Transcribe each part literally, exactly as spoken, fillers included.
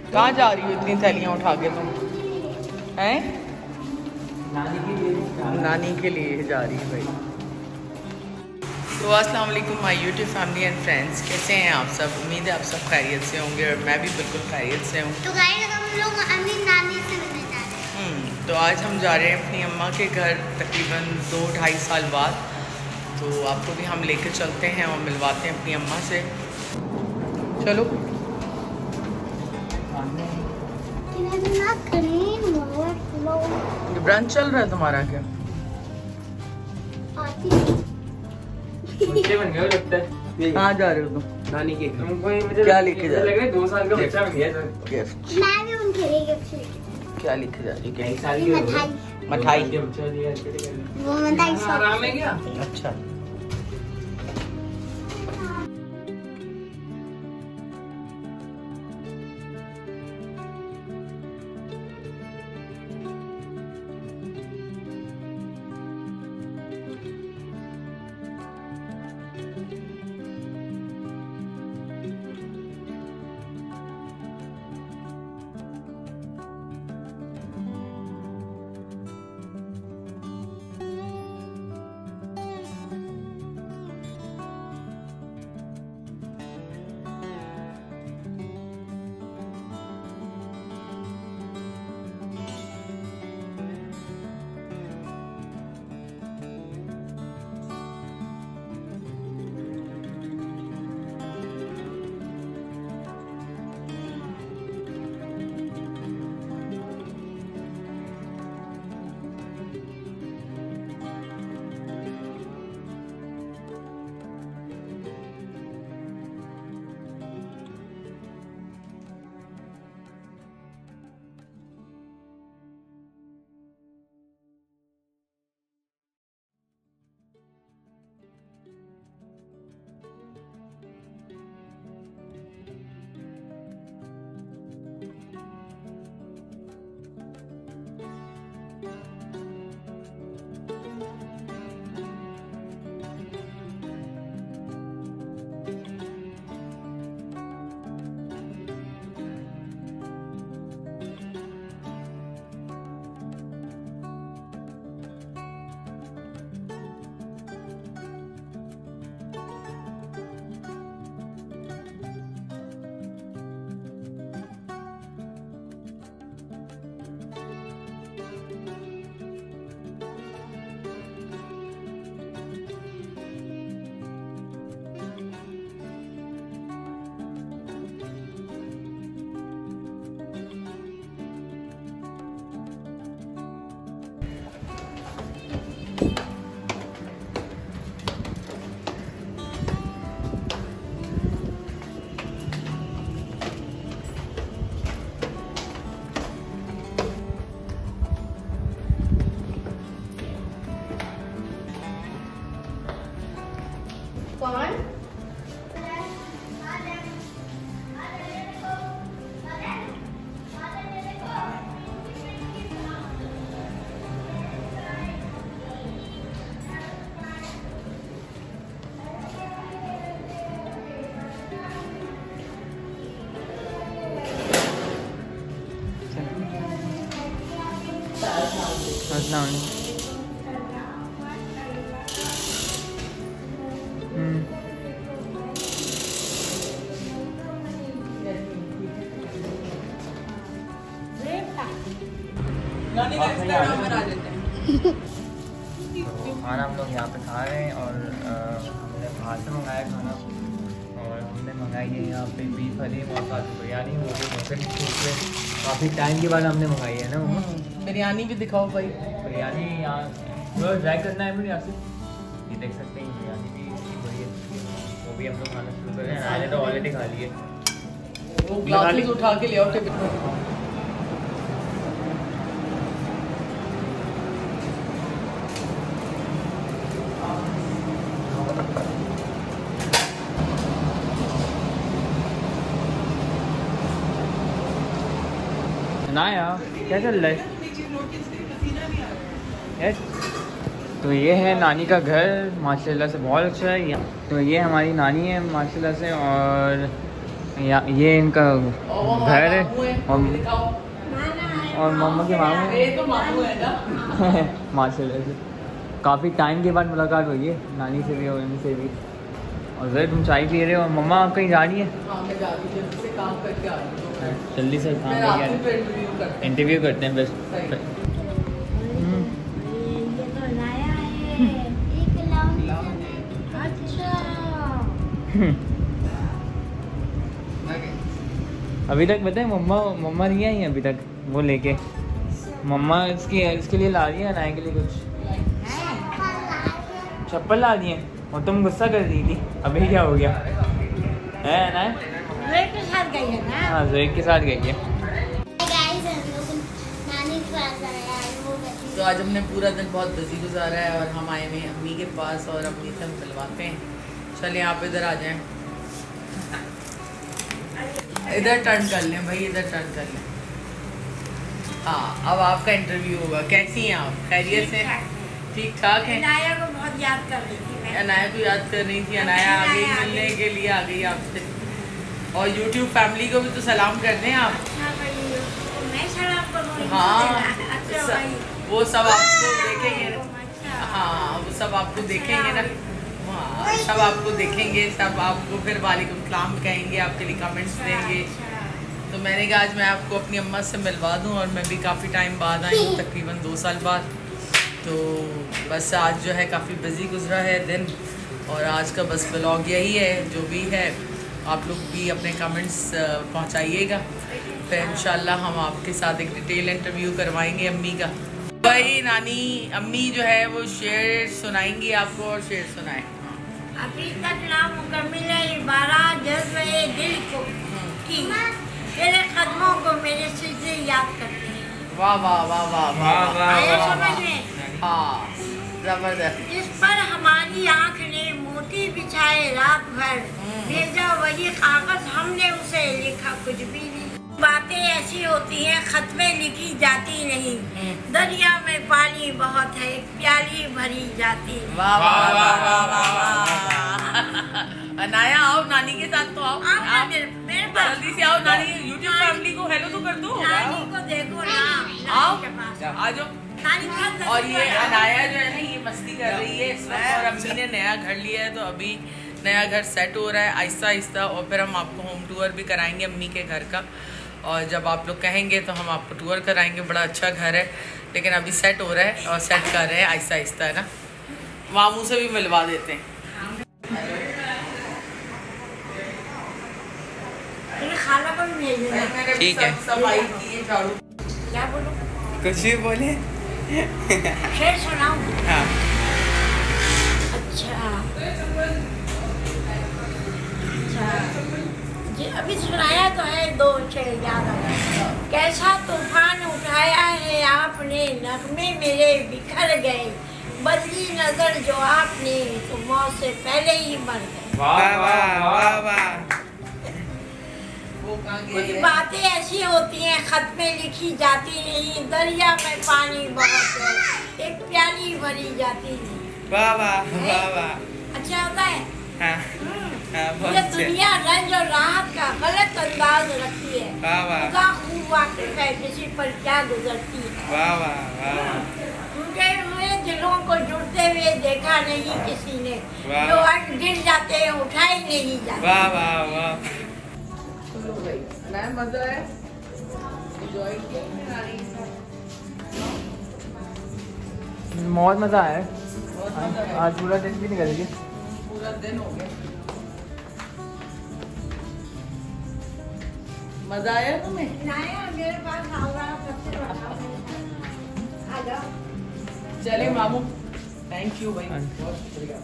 कहाँ जा रही हो इतनी थैलियाँ उठा के तुम? हैं? नानी के लिए नानी के लिए जा रही है भाई। तो अस्सलाम वालेकुम my YouTube family and friends, कैसे हैं आप सब? उम्मीद है आप सब खैरियत से होंगे और मैं भी बिल्कुल खैरियत से हूँ। तो गाइस हम लोग अपनी नानी से मिलने जा रहे हम्म तो आज हम जा रहे हैं अपनी अम्मा के घर तकरीबन दो ढाई साल बाद। तो आपको भी हम लेकर चलते हैं और मिलवाते हैं अपनी अम्मा से। चलो ये ब्रंच चल रहा है तुम्हारा क्या? बच्चे बन गए लगता है। कहाँ जा रहे हो तुम? नानी के घर। क्या लेके जा रहे हो? लग रहा है दो साल का बच्चा बन गया सर। गिफ्ट मैं भी उनके लिए गिफ्ट लेके क्या लेके जा रही है? एक साल की मिठाई। मिठाई। बच्चा दिया वो मिठाई आराम है क्या? अच्छा कौन? अस्सलाम खाना हम लोग यहाँ पे खा रहे हैं और आ, हमने बाहर से मंगाया खाना और हमने मंगाई है यहाँ पे बीफ हलीम और साथ में बिरयानी। वो भी मौके पे काफ़ी टाइम के बाद हमने मंगाई है ना मम्मा। बिरयानी भी दिखाओ भाई। बिरयानी यहाँ थोड़ा ट्राई करना है मुझे यहाँ से। ये देख सकते हैं बिरयानी भी बड़ी अच्छी है। वो भी हम लोग खाना शुरू कर रहे हैं। मैंने तो ऑलरेडी खा लिए। वो ग्लासेस उठा के ले आओ टिफिन में। नाया क्या चल रहा है? तो ये है नानी का घर, माशाल्लाह से बहुत अच्छा है। तो ये हमारी नानी है माशाल्लाह से, और या ये इनका घर है और और मम्मा के मामू ये तो मामू है ना। माशाल्लाह से काफ़ी टाइम के बाद मुलाकात हुई है नानी से भी और इनसे भी। और जरा तुम चाय पी रहे हो और मम्मा आप कहीं जा रही है? हाँ मैं जा रही हूँ, जल्दी से काम करके आ रही हूँ। जल्दी से काम फिर करके आ आपको रहे फिर इंटरव्यू करते हैं। इंटरव्यू करते हैं बस। सही। ये तो नया है। एक लाउंज। अच्छा। अभी तक पता है मम्मा मम्मा नहीं आई अभी तक वो लेके। मम्मा इसकी इसके लिए ला रही है अनाया के लिए कुछ चप्पल ला दी है और तुम गुस्सा कर रही थी। अभी क्या हो गया है अनाया? ज़ोइक के साथ गई है ना? हाँ ज़ोइक के साथ गई है। गाइस हम लोग नानी के पास आए हैं वो बैठी। तो आज हमने पूरा दिन बहुत बिजी गुजारा है और हम आए हुए हैं अम्मी के पास और अम्मी से हम मिलवाते हैं। चलिए आप इधर आ जाएं, इधर टर्न कर लें भाई, इधर टर्न कर लें। हाँ अब आपका इंटरव्यू होगा। कैसी हैं आप? खैरियत से? ठीक ठाक है। अनाया को बहुत याद कर रही थी मैं। अनाया को याद कर रही थी। अनाया आ गई मिलने के लिए, आ गई आपसे। और यूट्यूब फैमिली को भी तो सलाम कर दें आप। अच्छा भाई मैं सलाम करूँगी। हाँ अच्छा स- भाई वो सब आपको देखेंगे ना। अच्छा। हाँ वो सब आपको देखेंगे ना। हाँ सब आपको देखेंगे, सब आपको फिर वालेकुम सलाम कहेंगे, आपके लिए कमेंट्स देंगे। तो मैंने कहा आज मैं आपको अपनी अम्मा से मिलवा दूं और मैं भी काफ़ी टाइम बाद आई हूँ, तकरीबन दो साल बाद। तो बस आज जो है काफ़ी बिज़ी गुजरा है दिन और आज का बस ब्लॉग यही है। जो भी है आप लोग भी अपने कमेंट्स पहुँचाइएगा, फिर इंशाल्लाह हम आपके साथ एक डिटेल इंटरव्यू करवाएंगे अम्मी का। भाई नानी अम्मी जो है वो शेर सुनाएंगी आपको और शेर सुनाए। अभी तक नामुकम्मिल इबारत जज्बे दिल को की तेरे कदमों को मेरे सिर से याद करते हैं। वाह वाह वाह वाह वाह वाह आया वाह समझ में? हाँ जबरदस्त। जिस पर हमारी आंख ने मोती बिछाए रात भर, भेजा वही कागज हमने उसे लिखा कुछ भी नहीं। बातें ऐसी होती हैं खत में लिखी जाती नहीं, दरिया में पानी बहुत है प्याली भरी जाती नहीं। वाह वाह वाह वाह वाह वाह। अनाया आओ नानी के साथ तो आओ, आओ ना आप मेरे मेरे पास जल्दी से आओ नानी। यूट्यूब फैमिली को हेलो तो कर दो। नानी को देखो ना, आओ नानी के पास आ जाओ। नानी बहुत और ये नसीब अनाया जो है ना ये मस्ती कर रही है इस वक्त और अम्मी ने नया घर लिया है तो अभी नया घर सेट हो रहा है आहिस्ता आहिस्ता। और फिर हम आपको होम टूर भी कराएंगे अम्मी के घर का और जब आप लोग कहेंगे तो हम आपको टूर कराएंगे। बड़ा अच्छा घर है लेकिन अभी सेट हो रहा है और सेट कर रहे हैं आहिस्ता आहिस्ता, है ना। मामू से भी मिलवा देते हैं। मेरे खाना को भी भेज देना। ठीक है। सफाई की है, झाड़ू। क्या बोलूं? कुछ भी बोले। शेर सुनाऊं? हाँ अच्छा अच्छा जी अभी सुनाया तो है, दो शेर याद आ गए। कैसा तूफान उठाया है आपने, नगमे मेरे बिखर गए, बदली नजर जो आपने तो मौत से पहले ही मर गए। वाह वाह वाह वाह। वो कहाँ कुछ गई है? बातें ऐसी होती हैं खत में लिखी जाती नहीं, दरिया में पानी बहुत है एक प्याली भरी जाती नहीं। वाह वाह वाह वाह। अच्छा होता है। हाँ हम्म। हाँ बहुत ये अच्छे। दुनिया रंज और राहत का गलत अंदाज रखती है, वाह वाह खुदा खूब वाकिफ है किसी पर क्या गुजरती है। वाह वाह वाह। टूटे हुए दिलों को जुड़ते हुए देखा नहीं किसी ने, वाह। जो आज गिर जाते हैं उठाए नहीं जाते। वाह वाह वाह। चलो भाई नया मजा है, एंजॉय किया नानी के साथ। बहुत मज़ा आया है। बहुत मजा आया। आज पूरा दिन भी निकल गया। पूरा दिन हो गया। मजा आया तुम्हें? नाया मेरे पास आओगा सबसे बताओ मेरे साथ। आ जाओ। चले मामू, थैंक यू भाई, बहुत शुक्रिया।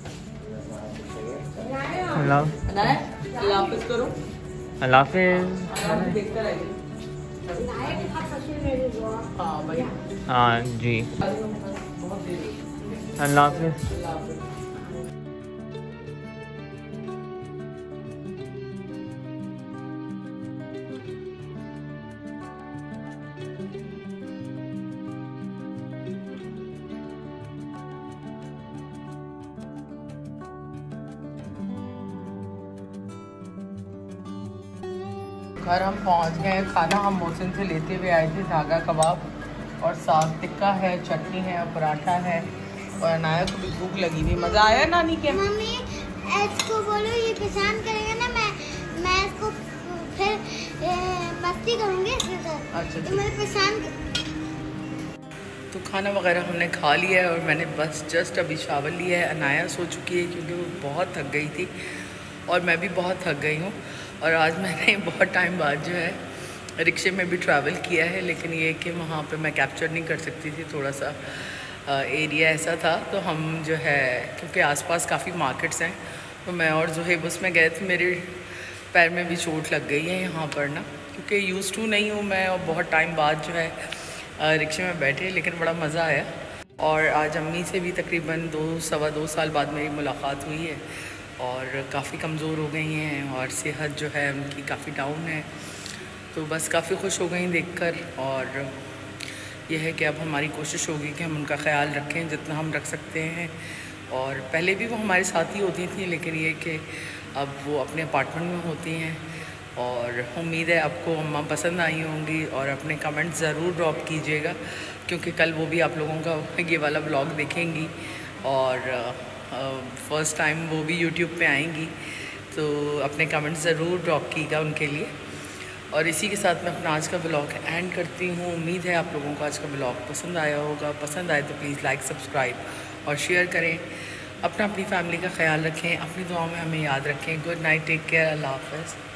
नाया अल्लाह अनाया अल्लाह हाफिज करो। अल्लाह हाफिज़। आराम से देखते रहिए। नाया के साथ सच्ची मेरी दुआ। हाँ भाई हाँ जी बहुत देर। अल्लाह हाफिज़। अल्लाह हाफिज। घर हम पहुंच गए हैं। खाना हम मोहसिन से लेते हुए आए थे, धागा कबाब और साग टिक्का है, चटनी है और पराठा है। और अनाया को भी भूख लगी हुई। मज़ा आया नानी के? मम्मी इसको बोलो ये परेशान करेगा ना, मैं मैं इसको फिर ए, मस्ती करूँगी इसके साथ। अच्छा ये मुझे परेशान। तो खाना वगैरह हमने खा लिया है और मैंने बस जस्ट अभी शावर लिया है। अनाया सो चुकी है क्योंकि वो बहुत थक गई थी और मैं भी बहुत थक गई हूँ। और आज मैंने बहुत टाइम बाद जो है रिक्शे में भी ट्रैवल किया है, लेकिन ये कि वहाँ पे मैं कैप्चर नहीं कर सकती थी, थोड़ा सा एरिया ऐसा था। तो हम जो है क्योंकि आसपास काफ़ी मार्केट्स हैं, तो मैं और ज़ुहैब उसमें गए थे। मेरे पैर में भी चोट लग गई है यहाँ पर ना, क्योंकि यूज़ टू नहीं हूँ मैं और बहुत टाइम बाद जो है रिक्शे में बैठे, लेकिन बड़ा मज़ा आया। और आज अम्मी से भी तकरीबन दो सवा दो साल बाद मेरी मुलाकात हुई है और काफ़ी कमज़ोर हो गई हैं और सेहत जो है उनकी काफ़ी डाउन है। तो बस काफ़ी खुश हो गई देखकर। और यह है कि अब हमारी कोशिश होगी कि हम उनका ख्याल रखें जितना हम रख सकते हैं। और पहले भी वो हमारे साथ ही होती थी, लेकिन ये कि अब वो अपने अपार्टमेंट में होती हैं। और उम्मीद है आपको अम्मा पसंद आई होंगी और अपने कमेंट ज़रूर ड्रॉप कीजिएगा, क्योंकि कल वो भी आप लोगों का ये वाला ब्लॉग देखेंगी और फ़र्स्ट टाइम वो भी यूट्यूब पे आएंगी। तो अपने कमेंट ज़रूर ड्रॉप कीजिएगा उनके लिए। और इसी के साथ मैं अपना आज का ब्लॉग एंड करती हूँ। उम्मीद है आप लोगों को आज का ब्लॉग पसंद आया होगा। पसंद आए तो प्लीज़ लाइक, सब्सक्राइब और शेयर करें। अपना अपनी फैमिली का ख्याल रखें, अपनी दुआओं में हमें याद रखें। गुड नाइट, टेक केयर, अल्लाह हाफ़िज़।